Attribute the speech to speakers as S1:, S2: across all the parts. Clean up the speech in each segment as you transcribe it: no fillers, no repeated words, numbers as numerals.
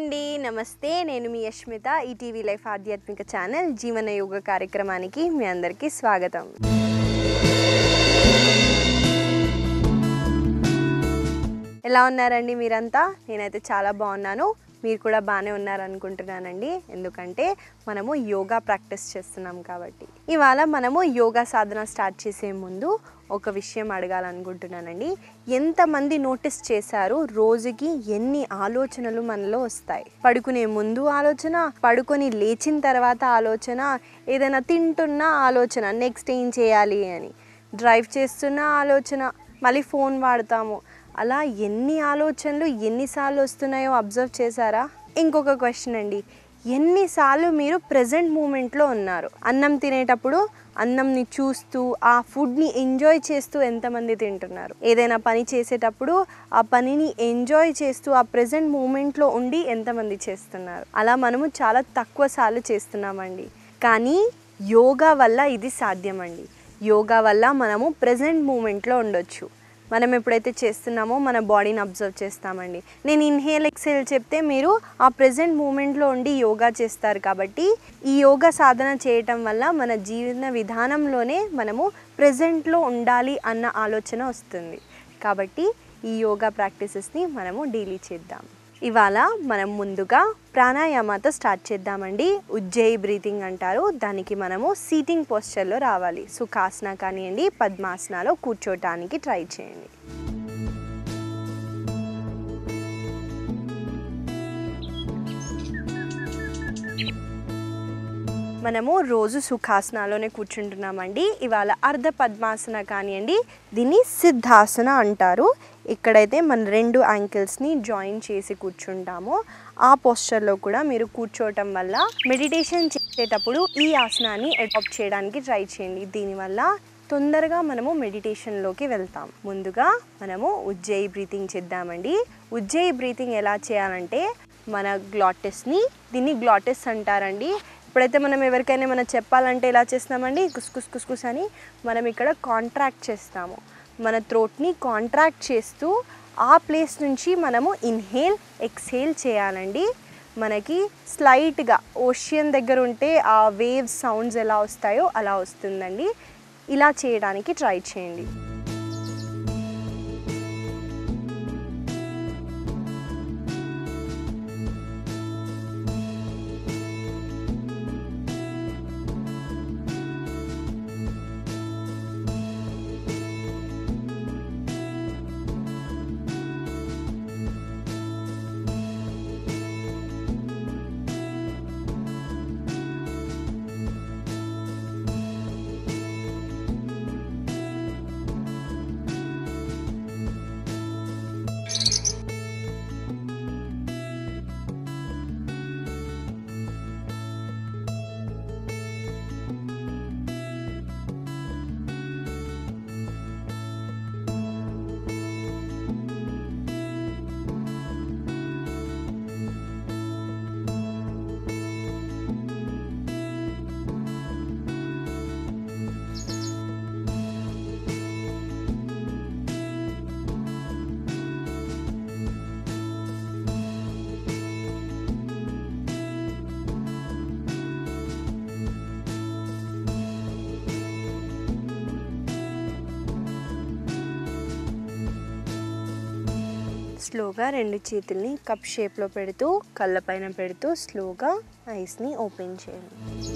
S1: అండి నమస్తే నేను మీ యష్మిత ఈటీవీ లైఫ్ ఆధ్యాత్మిక ఛానల్ జీవన యోగ కార్యక్రమానికి మీ అందరికీ స్వాగతం. ఎలా ఉన్నారండి మీరంతా? నేనైతే చాలా బాగున్నాను. మీరు కూడా బాగానే ఉన్నారనుకుంటున్నానండి. ఎందుకంటే మనము యోగా ప్రాక్టీస్ చేస్తున్నాం కాబట్టి. ఇవాళ మనము యోగా సాధన స్టార్ట్ చేసే ముందు ఒక విషయం అడగాలనుకుంటున్నానండి. ఎంతమంది నోటీస్ చేశారు రోజుకి ఎన్ని ఆలోచనలు మనలో వస్తాయి? పడుకునే ముందు ఆలోచన, పడుకొని లేచిన తర్వాత ఆలోచన, ఏదైనా తింటున్న ఆలోచన, నెక్స్ట్ ఏం చేయాలి అని, డ్రైవ్ చేస్తున్న ఆలోచన, మళ్ళీ ఫోన్ వాడతాము. అలా ఎన్ని ఆలోచనలు ఎన్నిసార్లు వస్తున్నాయో అబ్జర్వ్ చేశారా? ఇంకొక క్వశ్చన్ అండి, ఎన్నిసార్లు మీరు ప్రజెంట్ మూమెంట్లో ఉన్నారు? అన్నం తినేటప్పుడు అన్నంని చూస్తూ ఆ ఫుడ్ని ఎంజాయ్ చేస్తూ ఎంతమంది తింటున్నారు? ఏదైనా పని చేసేటప్పుడు ఆ పనిని ఎంజాయ్ చేస్తూ ఆ ప్రజెంట్ మూమెంట్లో ఉండి ఎంతమంది చేస్తున్నారు? అలా మనము చాలా తక్కువ సార్లు చేస్తున్నామండి. కానీ యోగా వల్ల ఇది సాధ్యమండి. యోగా వల్ల మనము ప్రజెంట్ మూమెంట్లో ఉండొచ్చు. మనం ఎప్పుడైతే చేస్తున్నామో మన బాడీని అబ్జర్వ్ చేస్తామండి. నేను ఇన్హేల్ ఎక్సేల్ చెప్తే మీరు ఆ ప్రెజెంట్ మూమెంట్లో ఉండి యోగా చేస్తారు. కాబట్టి ఈ యోగా సాధన చేయటం వల్ల మన జీవన విధానంలోనే మనము ప్రెజెంట్లో ఉండాలి అన్న ఆలోచన వస్తుంది. కాబట్టి ఈ యోగా ప్రాక్టీసెస్ని మనము డైలీ చేద్దాం. ఇవాళ మనం ముందుగా ప్రాణాయామాతో స్టార్ట్ చేద్దామండి. ఉజ్జయి బ్రీతింగ్ అంటారు. దానికి మనము సీటింగ్ పోస్చర్లో రావాలి. సుఖాసన కానివ్వండి, పద్మాసనాలో కూర్చోటానికి ట్రై చేయండి. మనము రోజు సుఖాసనాలోనే కూర్చుంటున్నామండి. ఇవాళ అర్ధ పద్మాసన కానివ్వండి, దీన్ని సిద్ధాసన అంటారు. ఇక్కడైతే మన రెండు యాంకిల్స్ని జాయిన్ చేసి కూర్చుంటాము. ఆ పోస్చర్లో కూడా మీరు కూర్చోవటం వల్ల మెడిటేషన్ చేసేటప్పుడు ఈ ఆసనాన్ని అడాప్ట్ చేయడానికి ట్రై చేయండి. దీనివల్ల తొందరగా మనము మెడిటేషన్లోకి వెళ్తాం. ముందుగా మనము ఉజ్జయి బ్రీతింగ్ చేద్దామండి. ఉజ్జయి బ్రీతింగ్ ఎలా చేయాలంటే మన గ్లాటిస్ని, దీన్ని గ్లాటిస్ అంటారండి. ఇప్పుడైతే మనం ఎవరికైనా మనం చెప్పాలంటే ఎలా చేస్తామండి, కుస్కుస్ కుస్కుస్ అని మనం ఇక్కడ కాంట్రాక్ట్ చేస్తాము. మన థ్రోట్ని కాంట్రాక్ట్ చేస్తూ ఆ ప్లేస్ నుంచి మనము ఇన్హేల్ ఎక్స్హేల్ చేయాలండి. మనకి స్లైట్గా ఓషియన్ దగ్గర ఉంటే ఆ వేవ్స్ సౌండ్స్ ఎలా వస్తాయో అలా వస్తుందండి. ఇలా చేయడానికి ట్రై చేయండి. స్లోగా రెండు చేతుల్ని కప్ షేప్లో పెడుతూ కళ్ళ పైన పెడుతూ స్లోగా ఐస్ని ఓపెన్ చేయండి.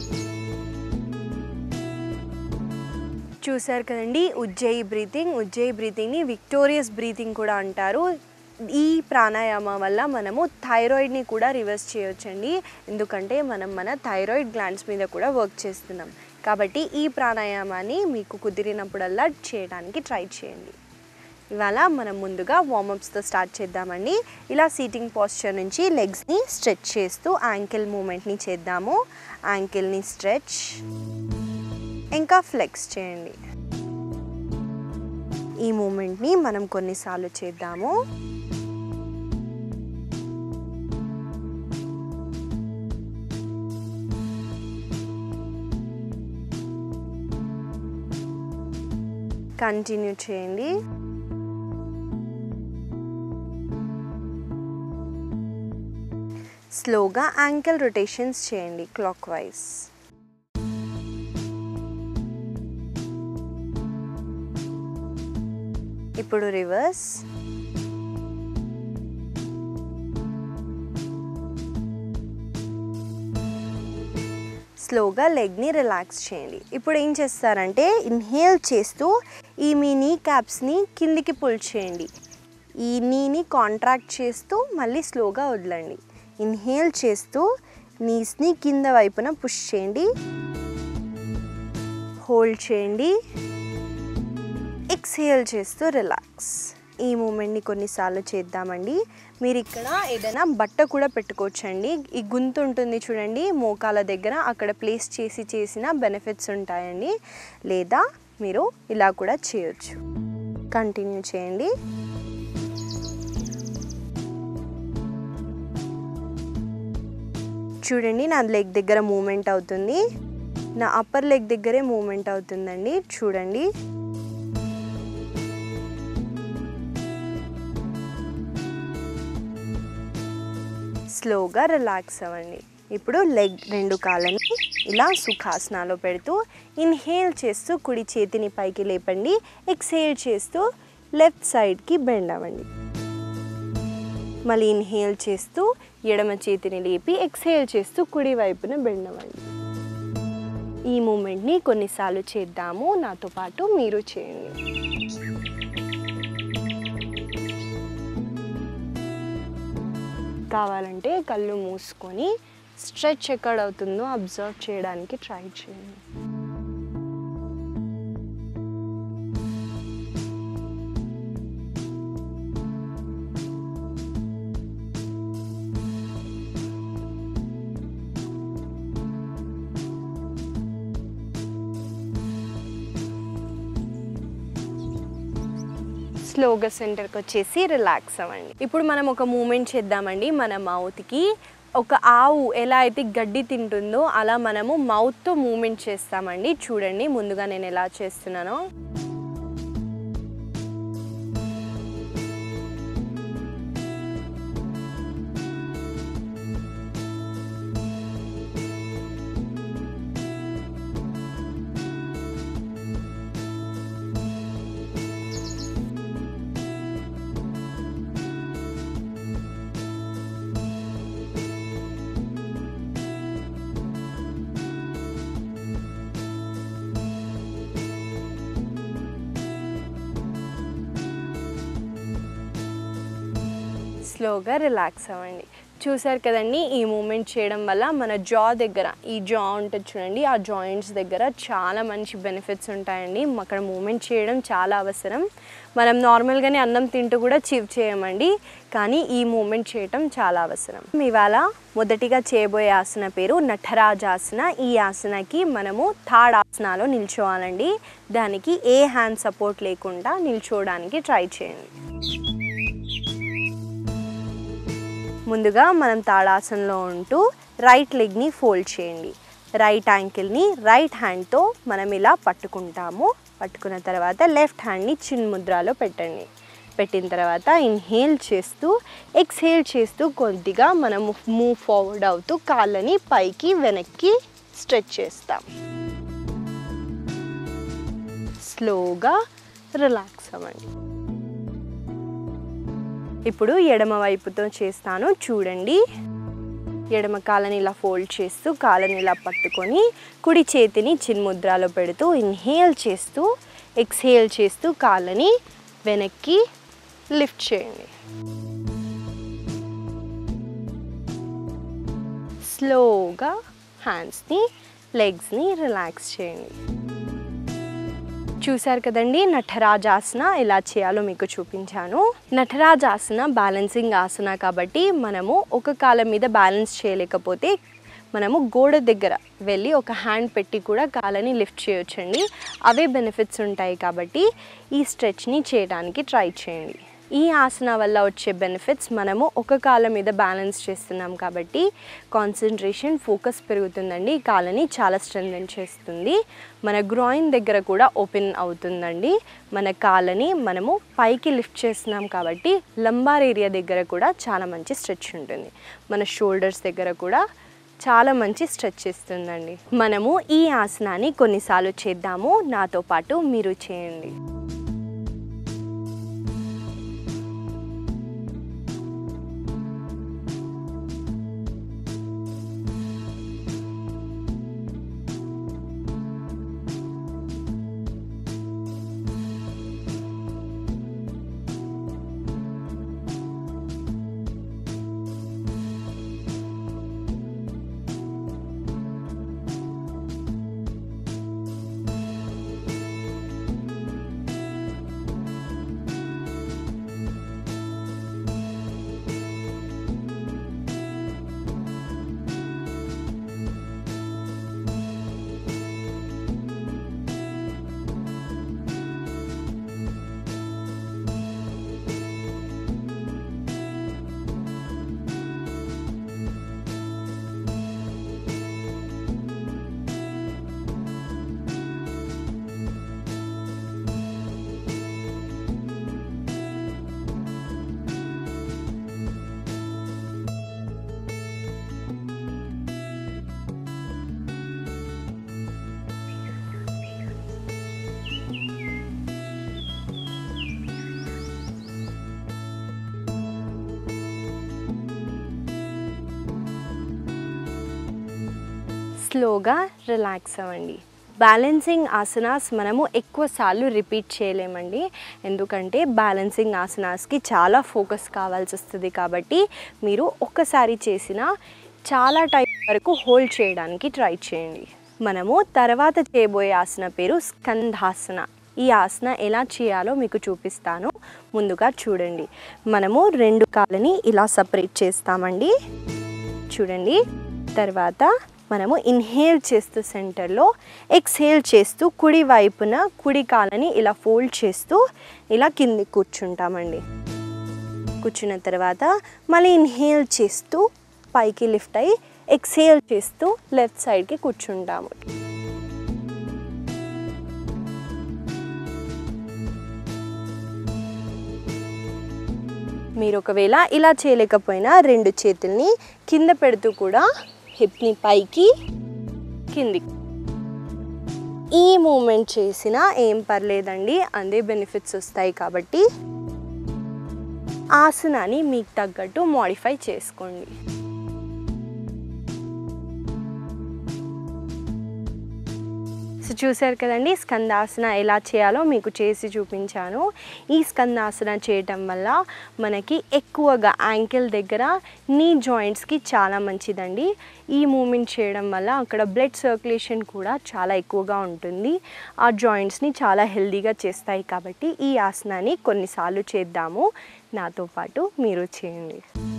S1: చూసారు కదండి ఉజ్జయి బ్రీతింగ్. ఉజ్జయి బ్రీతింగ్ని విక్టోరియస్ బ్రీతింగ్ కూడా అంటారు. ఈ ప్రాణాయామం వల్ల మనము థైరాయిడ్ని కూడా రివర్స్ చేయొచ్చండి. ఎందుకంటే మనం మన థైరాయిడ్ గ్లాండ్స్ మీద కూడా వర్క్ చేస్తున్నాం. కాబట్టి ఈ ప్రాణాయామాన్ని మీకు కుదిరినప్పుడల్లా చేయడానికి ట్రై చేయండి. ఇవాళ మనం ముందుగా వార్మప్స్తో స్టార్ట్ చేద్దామండి. ఇలా సీటింగ్ పోస్చర్ నుంచి లెగ్స్ని స్ట్రెచ్ చేస్తూ యాంకిల్ మూమెంట్ని చేద్దాము. యాంకిల్ని స్ట్రెచ్, ఇంకా ఫ్లెక్స్ చేయండి. ఈ మూమెంట్ని మనం కొన్నిసార్లు చేద్దాము. కంటిన్యూ చేయండి. స్లోగా యాంకిల్ రొటేషన్స్ చేయండి క్లాక్ వైజ్. ఇప్పుడు రివర్స్. స్లోగా లెగ్ని రిలాక్స్ చేయండి. ఇప్పుడు ఏం చేస్తారంటే ఇన్హేల్ చేస్తూ ఈ మీ నీ క్యాప్స్ని కిందికి పుల్ చేయండి. ఈ నీని కాంట్రాక్ట్ చేస్తూ మళ్ళీ స్లోగా వదలండి. ఇన్హేల్ చేస్తూ నీస్ని కింద వైపున పుష్ చేయండి, హోల్డ్ చేయండి, ఎక్స్హేల్ చేస్తూ రిలాక్స్. ఈ మూమెంట్ని కొన్నిసార్లు చేద్దామండి. మీరు ఇక్కడ ఏదైనా బట్ట కూడా పెట్టుకోవచ్చండి. ఈ గుంతు ఉంటుంది చూడండి మోకాల దగ్గర, అక్కడ ప్లేస్ చేసిన బెనిఫిట్స్ ఉంటాయండి. లేదా మీరు ఇలా కూడా చేయొచ్చు. కంటిన్యూ చేయండి. చూడండి నా లెగ్ దగ్గర మూమెంట్ అవుతుంది, నా అప్పర్ లెగ్ దగ్గరే మూమెంట్ అవుతుందండి. చూడండి. స్లోగా రిలాక్స్ అవ్వండి. ఇప్పుడు లెగ్ రెండు కాళ్ళని ఇలా సుఖాసనాలో పెడుతూ ఇన్హేల్ చేస్తూ కుడి చేతిని పైకి లేపండి, ఎక్స్హేల్ చేస్తూ లెఫ్ట్ సైడ్కి బెండ్ అవ్వండి. మళ్ళీ ఇన్హేల్ చేస్తూ ఎడమ చేతిని లేపి ఎక్స్హేల్ చేస్తూ కుడి వైపున బెండ్ అవ్వండి. ఈ మూమెంట్ని కొన్నిసార్లు చేద్దాము, నాతో పాటు మీరు చేయండి. కావాలంటే కళ్ళు మూసుకొని స్ట్రెచ్ ఎక్కడ అవుతుందో అబ్జర్వ్ చేయడానికి ట్రై చేయండి. స్లోగా సెంటర్కి వచ్చేసి రిలాక్స్ అవ్వండి. ఇప్పుడు మనం ఒక మూమెంట్ చేద్దామండి. మన మౌత్కి ఒక ఆవు ఎలా అయితే గడ్డి తింటుందో అలా మనము మౌత్తో మూమెంట్ చేస్తామండి. చూడండి ముందుగా నేను ఎలా చేస్తున్నానో. స్లోగా రిలాక్స్ అవ్వండి. చూసారు కదండి, ఈ మూమెంట్ చేయడం వల్ల మన జా దగ్గర ఈ జా ఉంటుంది చూడండి, ఆ జాయింట్స్ దగ్గర చాలా మంచి బెనిఫిట్స్ ఉంటాయండి. అక్కడ మూమెంట్ చేయడం చాలా అవసరం. మనం నార్మల్గానే అన్నం తింటూ కూడా చివ్ చేయమండి, కానీ ఈ మూమెంట్ చేయటం చాలా అవసరం. ఇవాళ మొదటిగా చేయబోయే ఆసన పేరు నటరాజాసన. ఈ ఆసనకి మనము థర్డ్ ఆసనాలో నిల్చోవాలండి. దానికి ఏ హ్యాండ్ సపోర్ట్ లేకుండా నిల్చోవడానికి ట్రై చేయండి. ముందుగా మనం తాడాసనలో ఉంటూ రైట్ లెగ్ని ఫోల్డ్ చేయండి. రైట్ యాంకిల్ని రైట్ హ్యాండ్తో మనం ఇలా పట్టుకుంటాము. పట్టుకున్న తర్వాత లెఫ్ట్ హ్యాండ్ని చిన్ ముద్రలో పెట్టండి. పెట్టిన తర్వాత ఇన్హేల్ చేస్తూ ఎక్స్హేల్ చేస్తూ కొద్దిగా మనము మూవ్ ఫార్వర్డ్ అవుతూ కాళ్ళని పైకి వెనక్కి స్ట్రెచ్ చేస్తాం. స్లోగా రిలాక్స్ అవ్వండి. ఇప్పుడు ఎడమ వైపుతో చేస్తాను చూడండి. ఎడమ కాళ్ళని ఇలా ఫోల్డ్ చేస్తూ కాళ్ళని ఇలా పట్టుకొని కుడి చేతిని చిన్ముద్రలో పెడుతూ ఇన్హేల్ చేస్తూ ఎక్స్హేల్ చేస్తూ కాళ్ళని వెనక్కి లిఫ్ట్ చేయండి. స్లోగా హ్యాండ్స్ని లెగ్స్ని రిలాక్స్ చేయండి. చూసారు కదండి, నటరాజాసన ఎలా చేయాలో మీకు చూపించాను. నటరాజాసన బ్యాలెన్సింగ్ ఆసన కాబట్టి మనము ఒక కాళ్ళ మీద బ్యాలెన్స్ చేయలేకపోతే మనము గోడ దగ్గర వెళ్ళి ఒక హ్యాండ్ పెట్టి కూడా కాళ్ళని లిఫ్ట్ చేయొచ్చండి. అవే బెనిఫిట్స్ ఉంటాయి కాబట్టి ఈ స్ట్రెచ్ని చేయడానికి ట్రై చేయండి. ఈ ఆసన వల్ల వచ్చే బెనిఫిట్స్ మనము ఒక కాళ్ళ మీద బ్యాలెన్స్ చేస్తున్నాం కాబట్టి కాన్సంట్రేషన్ ఫోకస్ పెరుగుతుందండి. కాళ్ళని చాలా స్ట్రెంథెన్ చేస్తుంది. మన గ్రాయిన్ దగ్గర కూడా ఓపెన్ అవుతుందండి. మన కాళ్ళని మనము పైకి లిఫ్ట్ చేస్తున్నాం కాబట్టి లంబార్ ఏరియా దగ్గర కూడా చాలా మంచి స్ట్రెచ్ ఉంటుంది. మన షోల్డర్స్ దగ్గర కూడా చాలా మంచి స్ట్రెచ్ ఇస్తుందండి. మనము ఈ ఆసనాన్ని కొన్నిసార్లు చేద్దాము. నాతో పాటు మీరు చేయండి. స్లోగా రిలాక్స్ అవ్వండి. బ్యాలెన్సింగ్ ఆసనాస్ మనము ఎక్కువ సార్లు రిపీట్ చేయలేమండి. ఎందుకంటే బ్యాలెన్సింగ్ ఆసనాస్కి చాలా ఫోకస్ కావాల్సి వస్తుంది. కాబట్టి మీరు ఒక్కసారి చేసిన చాలా టైం వరకు హోల్డ్ చేయడానికి ట్రై చేయండి. మనము తర్వాత చేయబోయే ఆసన పేరు స్కంధాసన. ఈ ఆసన ఎలా చేయాలో మీకు చూపిస్తాను. ముందుగా చూడండి. మనము 2 కాళ్ళని ఇలా సపరేట్ చేస్తామండి. చూడండి. తర్వాత మనము ఇన్హేల్ చేస్తూ సెంటర్లో, ఎక్స్హేల్ చేస్తూ కుడి వైపున కుడి కాళ్ళని ఇలా ఫోల్డ్ చేస్తూ ఇలా కింది కూర్చుంటామండి. కూర్చున్న తర్వాత మళ్ళీ ఇన్హేల్ చేస్తూ పైకి లిఫ్ట్ అయ్యి ఎక్స్హేల్ చేస్తూ లెఫ్ట్ సైడ్కి కూర్చుంటాము. మీరు ఒకవేళ ఇలా చేయలేకపోయినా 2 చేతుల్ని కింద పెడుతూ కూడా హిప్ని పైకి కిందికి ఈ మూమెంట్ చేసినా ఏం పర్లేదండి. అదే బెనిఫిట్స్ వస్తాయి. కాబట్టి ఆసనాన్ని మీకు తగ్గట్టు మోడిఫై చేసుకోండి. సో చూసారు కదండి, స్కందాసన ఎలా చేయాలో మీకు చేసి చూపించాను. ఈ స్కందాసన చేయటం వల్ల మనకి ఎక్కువగా యాంకిల్ దగ్గర నీ జాయింట్స్కి చాలా మంచిదండి. ఈ మూమెంట్ చేయడం వల్ల అక్కడ బ్లడ్ సర్క్యులేషన్ కూడా చాలా ఎక్కువగా ఉంటుంది. ఆ జాయింట్స్ని చాలా హెల్దీగా చేస్తాయి. కాబట్టి ఈ ఆసనాన్ని కొన్నిసార్లు చేద్దాము. నాతో పాటు మీరు చేయండి.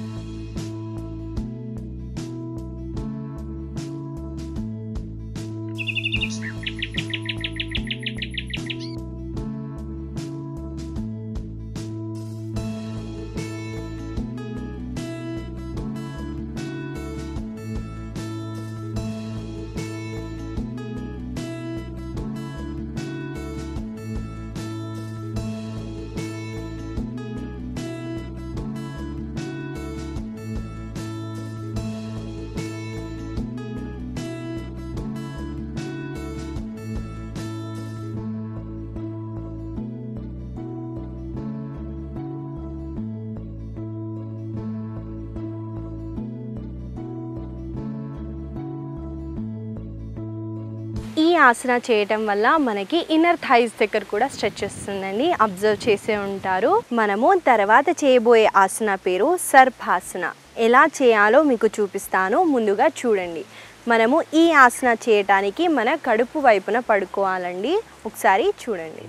S1: ఈ ఆసన చేయటం వల్ల మనకి ఇన్నర్ థైస్ దగ్గర కూడా స్ట్రెచ్ వస్తుందండి. అబ్జర్వ్ చేసే ఉంటారు. మనము తర్వాత చేయబోయే ఆసన పేరు సర్పాసన. ఎలా చేయాలో మీకు చూపిస్తాను. ముందుగా చూడండి. మనము ఈ ఆసన చేయటానికి మన కడుపు వైపున పడుకోవాలండి. ఒకసారి చూడండి.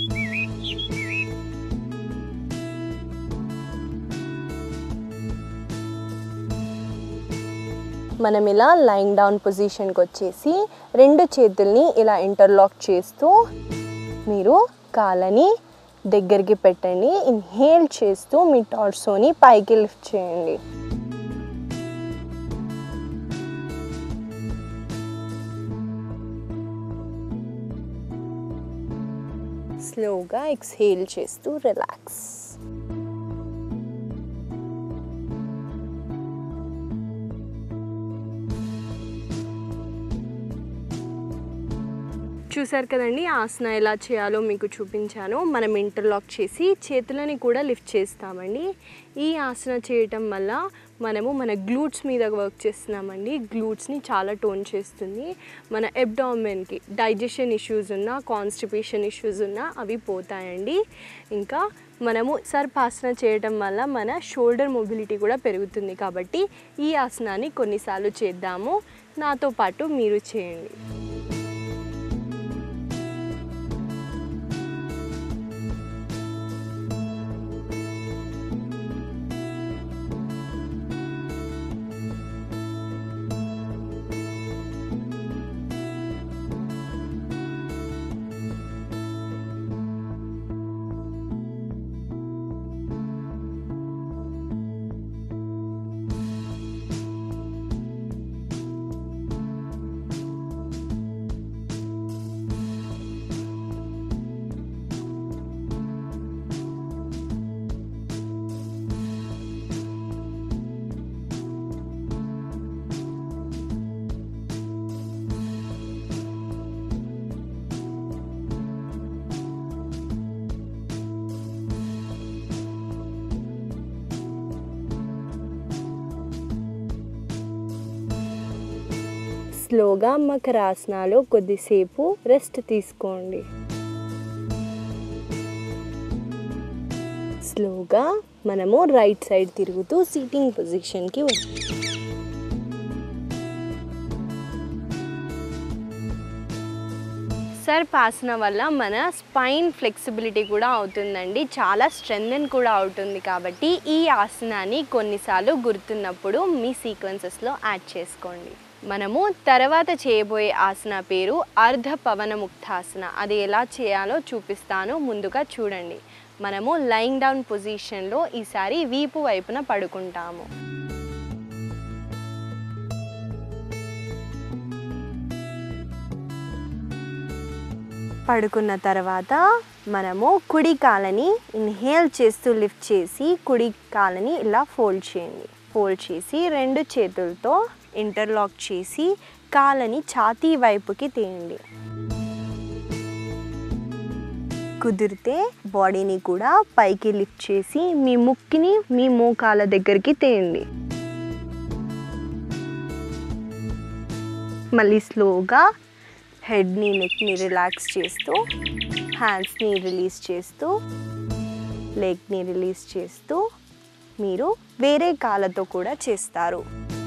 S1: మనం ఇలా లైన్ డౌన్ పొజిషన్కి వచ్చేసి 2 చేతుల్ని ఇలా ఇంటర్లాక్ చేస్తూ మీరు కాళ్ళని దగ్గరికి పెట్టండి. ఇన్హేల్ చేస్తూ మీ టార్సోని పైకి లిఫ్ట్ చేయండి. స్లోగా ఎక్స్హేల్ చేస్తూ రిలాక్స్. చూసారు కదండి, ఆసన ఎలా చేయాలో మీకు చూపించాను. మనం ఇంటర్లాక్ చేసి చేతులని కూడా లిఫ్ట్ చేస్తామండి. ఈ ఆసన చేయటం వల్ల మనము మన గ్లూట్స్ మీద వర్క్ చేస్తున్నామండి. గ్లూట్స్ని చాలా టోన్ చేస్తుంది. మన అబ్డామెన్కి డైజెషన్ ఇష్యూస్ ఉన్నా, కాన్స్టిపేషన్ ఇష్యూస్ ఉన్నా అవి పోతాయండి. ఇంకా మనము సర్పాసన చేయటం వల్ల మన షోల్డర్ మొబిలిటీ కూడా పెరుగుతుంది. కాబట్టి ఈ ఆసనాన్ని కొన్నిసార్లు చేద్దాము. నాతో పాటు మీరు చేయండి. స్లోగా మకరాసనాలో కొద్దిసేపు రెస్ట్ తీసుకోండి. స్లోగా మనము రైట్ సైడ్ తిరుగుతూ సిట్టింగ్ పొజిషన్కి వచ్చి సర్పాసన వల్ల మన స్పైన్ ఫ్లెక్సిబిలిటీ కూడా అవుతుందండి. చాలా స్ట్రెంథెన్ కూడా అవుతుంది. కాబట్టి ఈ ఆసనాన్ని కొన్నిసార్లు గుర్తున్నప్పుడు మీ సీక్వెన్సెస్లో యాడ్ చేసుకోండి. మనము తర్వాత చేయబోయే ఆసన పేరు అర్ధ పవన ముక్తాసన. అది ఎలా చేయాలో చూపిస్తాను. ముందుగా చూడండి. మనము లయింగ్ డౌన్ పొజిషన్లో ఈసారి వీపు వైపున పడుకుంటాము. పడుకున్న తర్వాత మనము కుడి కాలని ఇన్హేల్ చేస్తూ లిఫ్ట్ చేసి కుడి కాలని ఇలా ఫోల్డ్ చేయండి. ఫోల్డ్ చేసి రెండు చేతులతో ఇంటర్లాక్ చేసి కాలని ఛాతీ వైపుకి తేయండి. కుదిరితే బాడీని కూడా పైకి లిఫ్ట్ చేసి మీ ముక్కిని మీ మోకాల దగ్గరికి తేయండి. మళ్ళీ స్లోగా హెడ్ని నెక్ని రిలాక్స్ చేస్తూ హ్యాండ్స్ని రిలీజ్ చేస్తూ లెగ్ని రిలీజ్ చేస్తూ మీరు వేరే కాళ్ళతో కూడా చేస్తారు.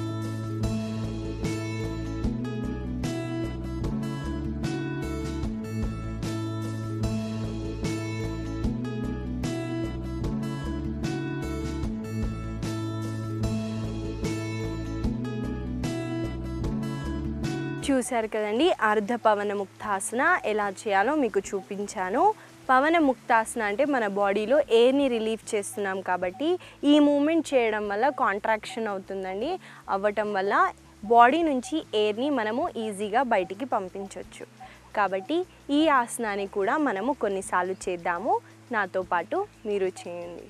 S1: చూశారు కదండి, అర్ధ పవన ముక్తాసన ఎలా చేయాలో మీకు చూపించాను. పవన ముక్తాసన అంటే మన బాడీలో ఎయిర్ని రిలీఫ్ చేస్తున్నాం కాబట్టి ఈ మూమెంట్ చేయడం వల్ల కాంట్రాక్షన్ అవుతుందండి. అవ్వటం వల్ల బాడీ నుంచి ఎయిర్ని మనము ఈజీగా బయటికి పంపించవచ్చు. కాబట్టి ఈ ఆసనాన్ని కూడా మనము కొన్నిసార్లు చేద్దాము. నాతో పాటు మీరు చేయండి.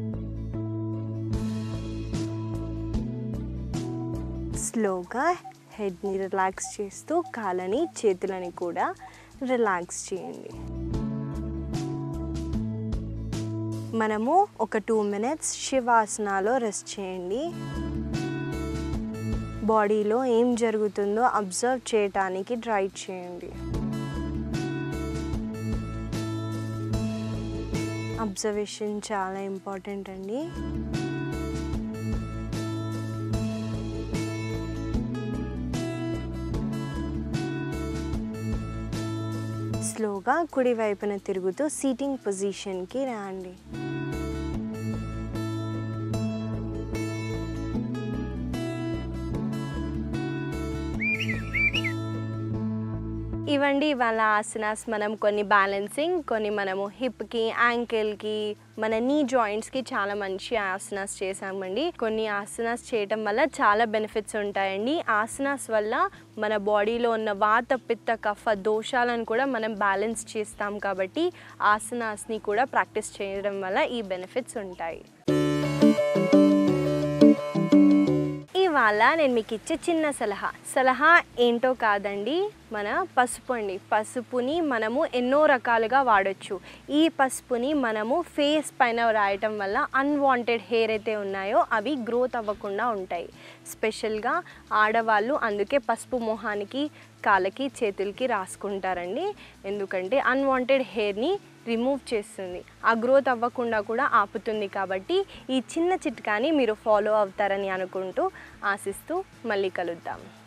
S1: స్లోగా హెడ్ని రిలాక్స్ చేస్తూ కాళ్ళని చేతులని కూడా రిలాక్స్ చేయండి. మనము ఒక 2 minutes శివాసనాలో రెస్ట్ చేయండి. బాడీలో ఏం జరుగుతుందో అబ్జర్వ్ చేయడానికి ట్రై చేయండి. అబ్జర్వేషన్ చాలా ఇంపార్టెంట్ అండి. స్లోగా కుడి వైపున తిరుగుతూ సీటింగ్ పొజిషన్కి రండి. ఇవండి ఇవాళ ఆసనాస్. మనం కొన్ని బ్యాలెన్సింగ్, కొన్ని మనము హిప్కి, యాంకిల్కి, మన నీ జాయింట్స్కి చాలా మంచి ఆసనాస్ చేసామండి. కొన్ని ఆసనాస్ చేయటం వల్ల చాలా బెనిఫిట్స్ ఉంటాయండి. ఆసనాస్ వల్ల మన బాడీలో ఉన్న వాత, పిత్త, కఫ దోషాలను కూడా మనం బ్యాలెన్స్ చేస్తాం. కాబట్టి ఆసనాస్ని కూడా ప్రాక్టీస్ చేయడం వల్ల ఈ బెనిఫిట్స్ ఉంటాయి. ఇవాళ నేను మీకు ఇచ్చే చిన్న సలహా ఏంటో కాదండి, మన పసుపు అండి. పసుపుని మనము ఎన్నో రకాలుగా వాడచ్చు. ఈ పసుపుని మనము ఫేస్ పైన రాయటం వల్ల అన్వాంటెడ్ హెయిర్ అయితే ఉన్నాయో అవి గ్రోత్ అవ్వకుండా ఉంటాయి. స్పెషల్గా ఆడవాళ్ళు అందుకే పసుపు మొహానికి, కాళ్ళకి, చేతులకి రాసుకుంటారండి. ఎందుకంటే అన్వాంటెడ్ హెయిర్ని రిమూవ్ చేస్తుంది, ఆ గ్రోత్ అవ్వకుండా కూడా ఆపుతుంది. కాబట్టి ఈ చిన్న చిట్కాని మీరు ఫాలో అవుతారని అనుకుంటూ ఆశిస్తూ మళ్ళీ కలుద్దాం.